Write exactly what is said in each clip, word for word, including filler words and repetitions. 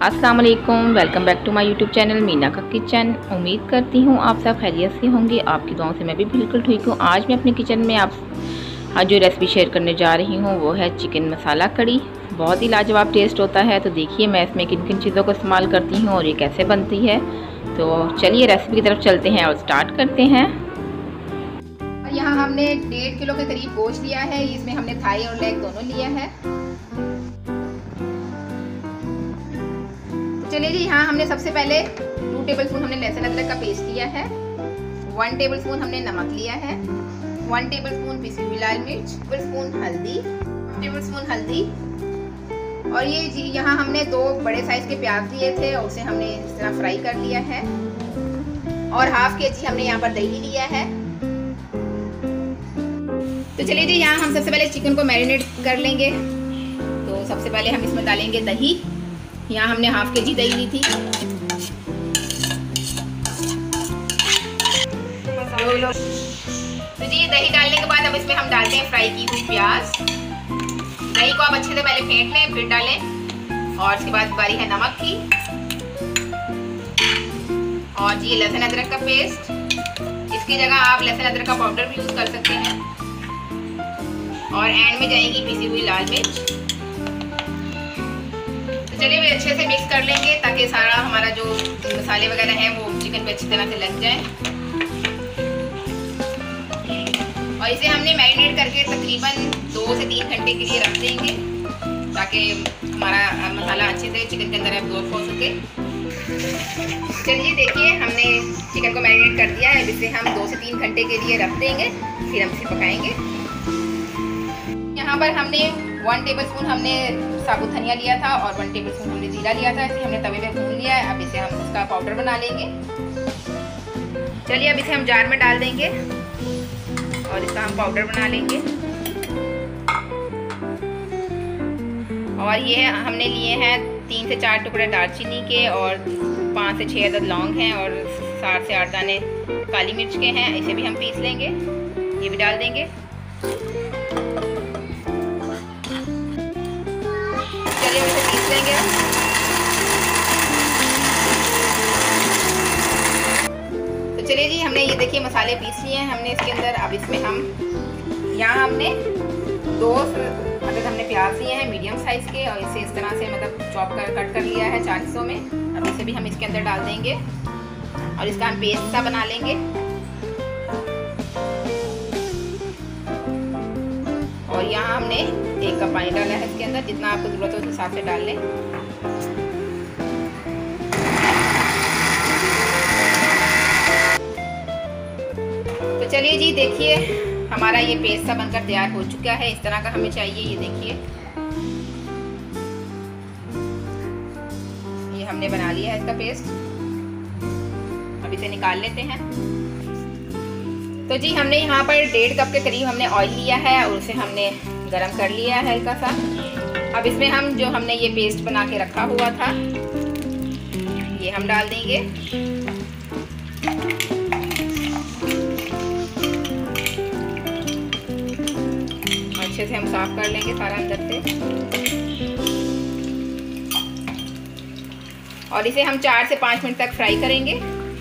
अस्सलाम वालेकुम, welcome back to my YouTube channel Meena का किचन। उम्मीद करती हूँ आप सब खैरियत से होंगे। आपकी दुआओं से मैं भी बिल्कुल ठीक हूँ। आज मैं अपने किचन में आप आज जो रेसिपी शेयर करने जा रही हूँ वो है चिकन मसाला कड़ी। बहुत ही लाजवाब टेस्ट होता है। तो देखिए मैं इसमें किन किन चीज़ों का इस्तेमाल करती हूँ और ये कैसे बनती है। तो चलिए रेसिपी की तरफ चलते हैं और स्टार्ट करते हैं। यहाँ हमने डेढ़ किलो के करीब गोश्त लिया है। इसमें हमने थाई और लेग दोनों लिया है। चलिए जी, यहाँ हमने सबसे पहले टू टेबलस्पून हमने लहसुन अदरक का पेस्ट लिया है। वन टेबलस्पून हमने नमक लिया है। वन टेबलस्पून पिसी हुई लाल मिर्च, टेबलस्पून हल्दी, टेबलस्पून हल्दी। और ये जी यहाँ हमने दो बड़े साइज के प्याज लिए थे और उसे हमने इस तरह फ्राई कर लिया है। और हाफ के जी हमने यहाँ पर दही लिया है। तो चलिए जी, यहाँ हम सबसे पहले चिकन को मैरिनेट कर लेंगे। तो सबसे पहले हम इसमें डालेंगे दही। यहाँ हमने हाफ के जी दही ली थी। तो जी दही डालने के बाद अब इसमें हम डालते हैं फ्राई की हुई प्याज। दही को आप अच्छे से पहले फेंट लें, फिर डालें। और उसके बाद बारी है नमक की। और जी लहसुन अदरक का पेस्ट। इसकी जगह आप लहसुन अदरक का पाउडर भी यूज कर सकते हैं। और एंड में जाएगी पिसी हुई लाल मिर्च। तो चलिए भी अच्छे से मिक्स कर लेंगे ताकि सारा हमारा जो मसाले वगैरह हैं वो चिकन पे अच्छी तरह से लग जाए। और इसे हमने मैरिनेट करके तकरीबन दो से तीन घंटे के लिए रख देंगे ताकि हमारा मसाला अच्छे से चिकन के अंदर एब्जॉर्ब हो सके। चलिए देखिए, हमने चिकन को मैरिनेट कर दिया है। इसे हम दो से तीन घंटे के लिए रख देंगे, फिर हम इसे पकाएंगे। यहाँ पर हमने वन टेबलस्पून हमने साबुत धनिया लिया था और वन टेबलस्पून हमने जीरा लिया था। इसे हमने तवे पे भून लिया है। अब इसे हम इसका पाउडर बना लेंगे। चलिए अब इसे हम जार में डाल देंगे और इसका हम पाउडर बना लेंगे। और ये हमने लिए हैं तीन से चार टुकड़े दालचीनी के और पाँच से छः अदद लौंग हैं और सात से आठ दाने काली मिर्च के हैं। इसे भी हम पीस लेंगे। ये भी डाल देंगे। चलिए इसे पीस लेंगे। तो चलिए जी, हमने ये देखिए मसाले पीस लिए हैं हमने इसके अंदर। अब इसमें हम यहाँ हमने दो अदद हमने प्याज लिए हैं मीडियम साइज के और इसे इस तरह से मतलब चॉप कर कट कर लिया है चार हिस्सों में। अब इसे भी हम इसके अंदर डाल देंगे और इसका हम पेस्ट सा बना लेंगे। और यहाँ हमने एक कप पानी डाला है इसके अंदर। जितना आपको ज़रूरत हो उस हिसाब से डाल लें। तो चलिए जी देखिए, हमारा ये पेस्ट सा बनकर तैयार हो चुका है। इस तरह का हमें चाहिए। ये देखिए, ये हमने बना लिया है इसका पेस्ट। अब इसे निकाल लेते हैं। तो जी हमने यहाँ पर डेढ़ कप के करीब हमने ऑयल लिया है और उसे हमने गरम कर लिया है हल्का सा। अब इसमें हम जो हमने ये पेस्ट बना के रखा हुआ था ये हम डाल देंगे। अच्छे से हम साफ कर लेंगे सारा अंदर से। और इसे हम चार से पाँच मिनट तक फ्राई करेंगे।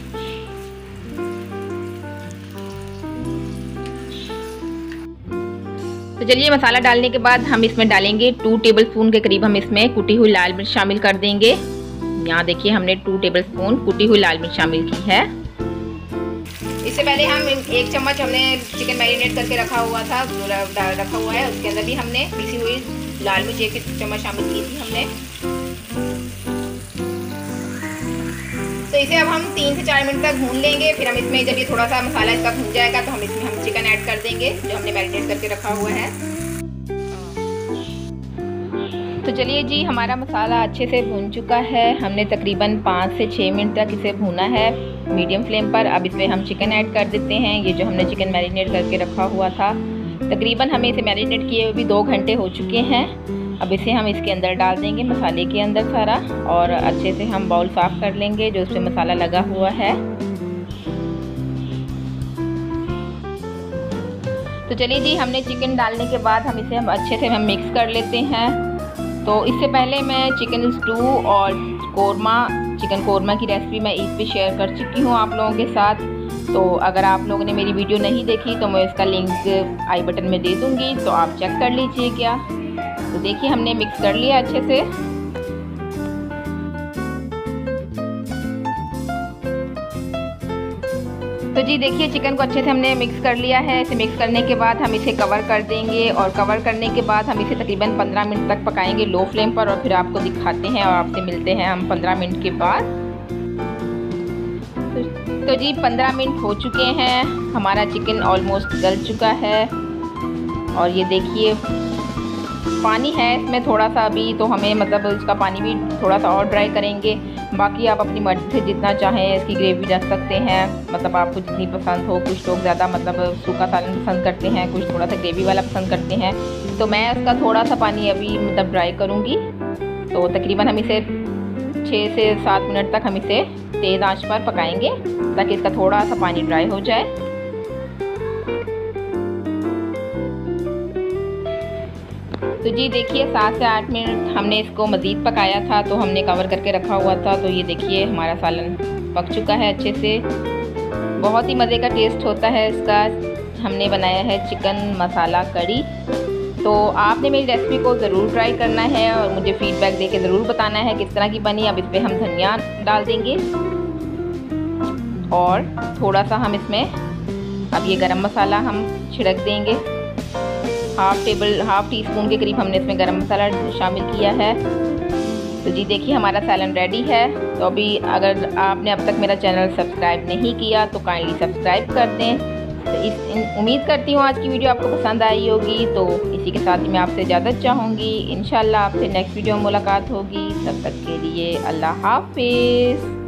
तो चलिए मसाला डालने के बाद हम इसमें डालेंगे टू टेबलस्पून के करीब हम इसमें कुटी हुई लाल मिर्च शामिल कर देंगे। यहाँ देखिए हमने टू टेबलस्पून कुटी हुई लाल मिर्च शामिल की है। इससे पहले हम एक चम्मच हमने चिकन मैरिनेट करके रखा हुआ था रखा हुआ है। उसके अंदर भी हमने पीसी हुई लाल मिर्च एक चम्मच शामिल की थी हमने। तो इसे अब हम तीन से चार मिनट तक भून लेंगे। फिर हम इसमें जब ये थोड़ा सा मसाला इसका भून जाएगा तो हम इसमें हम चिकन ऐड कर देंगे जो हमने मैरिनेट करके रखा हुआ है। तो चलिए जी, हमारा मसाला अच्छे से भून चुका है। हमने तकरीबन पाँच से छः मिनट तक इसे भूना है मीडियम फ्लेम पर। अब इसमें हम चिकन ऐड कर देते हैं। ये जो हमने चिकन मैरिनेट करके रखा हुआ था, तकरीबन हमें इसे मैरिनेट किए हुए भी दो घंटे हो चुके हैं। अब इसे हम इसके अंदर डाल देंगे मसाले के अंदर सारा। और अच्छे से हम बाउल साफ़ कर लेंगे जो उसमें मसाला लगा हुआ है। तो चलिए जी, हमने चिकन डालने के बाद हम इसे हम अच्छे से हम मिक्स कर लेते हैं। तो इससे पहले मैं चिकन स्टू और कोरमा चिकन कोरमा की रेसिपी मैं इस पे शेयर कर चुकी हूँ आप लोगों के साथ। तो अगर आप लोगों ने मेरी वीडियो नहीं देखी तो मैं इसका लिंक आई बटन में दे दूँगी, तो आप चेक कर लीजिए क्या। तो देखिए हमने मिक्स कर लिया अच्छे से। तो जी देखिए चिकन को अच्छे से हमने मिक्स कर लिया है। इसे मिक्स करने के बाद हम इसे कवर कर देंगे और कवर करने के बाद हम इसे तकरीबन पंद्रह मिनट तक पकाएंगे लो फ्लेम पर, और फिर आपको दिखाते हैं और आपसे मिलते हैं हम पंद्रह मिनट के बाद। तो, तो जी पंद्रह मिनट हो चुके हैं, हमारा चिकन ऑलमोस्ट गल चुका है। और ये देखिए पानी है इसमें थोड़ा सा अभी, तो हमें मतलब इसका पानी भी थोड़ा सा और ड्राई करेंगे। बाकी आप अपनी मर्ज़ी से जितना चाहें इसकी ग्रेवी रख सकते हैं, मतलब आपको जितनी पसंद हो। कुछ लोग ज़्यादा मतलब सूखा सालन पसंद करते हैं, कुछ थोड़ा सा ग्रेवी वाला पसंद करते हैं। तो मैं इसका थोड़ा सा पानी अभी मतलब ड्राई करूँगी। तो तकरीबन हम इसे छः से सात मिनट तक हम इसे तेज़ आंच पर पकाएंगे ताकि इसका थोड़ा सा पानी ड्राई हो जाए। तो जी देखिए सात से आठ मिनट हमने इसको मज़ीद पकाया था, तो हमने कवर करके रखा हुआ था। तो ये देखिए हमारा सालन पक चुका है अच्छे से। बहुत ही मज़े का टेस्ट होता है इसका। हमने बनाया है चिकन मसाला कड़ी। तो आपने मेरी रेसिपी को ज़रूर ट्राई करना है और मुझे फ़ीडबैक देके ज़रूर बताना है किस तरह की बनी। अब इस पर हम धनिया डाल देंगे और थोड़ा सा हम इसमें अब ये गरम मसाला हम छिड़क देंगे। Half table half teaspoon के करीब हमने इसमें गरम मसाला शामिल किया है। तो जी देखिए हमारा सालन रेडी है। तो अभी अगर आपने अब तक मेरा चैनल सब्सक्राइब नहीं किया तो काइंडली सब्सक्राइब कर दें। तो इस उम्मीद करती हूँ आज की वीडियो आपको पसंद आई होगी। तो इसी के साथ ही मैं आपसे इजाज़त चाहूँगी। इंशाल्लाह आपसे नेक्स्ट वीडियो में मुलाकात होगी। तब तक के लिए अल्लाह हाफिज़।